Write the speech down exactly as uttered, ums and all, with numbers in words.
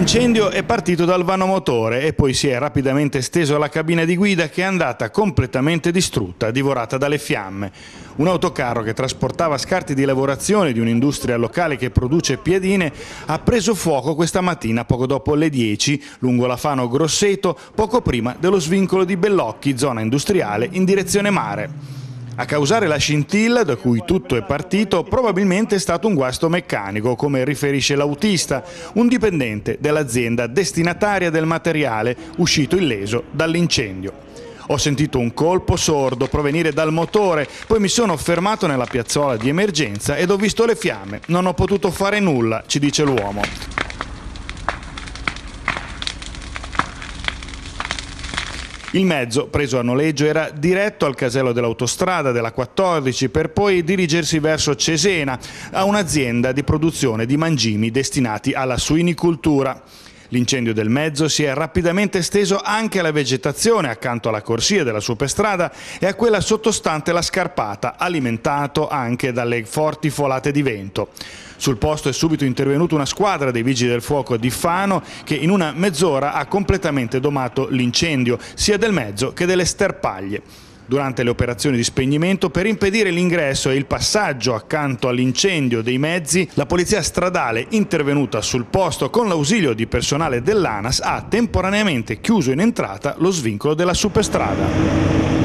L'incendio è partito dal vano motore e poi si è rapidamente esteso alla cabina di guida, che è andata completamente distrutta, divorata dalle fiamme. Un autocarro che trasportava scarti di lavorazione di un'industria locale che produce piadine ha preso fuoco questa mattina poco dopo le dieci lungo la Fano Grosseto, poco prima dello svincolo di Bellocchi, zona industriale in direzione mare. A causare la scintilla da cui tutto è partito probabilmente è stato un guasto meccanico, come riferisce l'autista, un dipendente dell'azienda destinataria del materiale uscito illeso dall'incendio. Ho sentito un colpo sordo provenire dal motore, poi mi sono fermato nella piazzola di emergenza ed ho visto le fiamme. Non ho potuto fare nulla, ci dice l'uomo. Il mezzo, preso a noleggio, era diretto al casello dell'autostrada della quattordici per poi dirigersi verso Cesena, a un'azienda di produzione di mangimi destinati alla suinicoltura. L'incendio del mezzo si è rapidamente esteso anche alla vegetazione accanto alla corsia della superstrada e a quella sottostante la scarpata, alimentato anche dalle forti folate di vento. Sul posto è subito intervenuta una squadra dei Vigili del Fuoco di Fano che in una mezz'ora ha completamente domato l'incendio, sia del mezzo che delle sterpaglie. Durante le operazioni di spegnimento, per impedire l'ingresso e il passaggio accanto all'incendio dei mezzi, la polizia stradale, intervenuta sul posto con l'ausilio di personale dell'ANAS, ha temporaneamente chiuso in entrata lo svincolo della superstrada.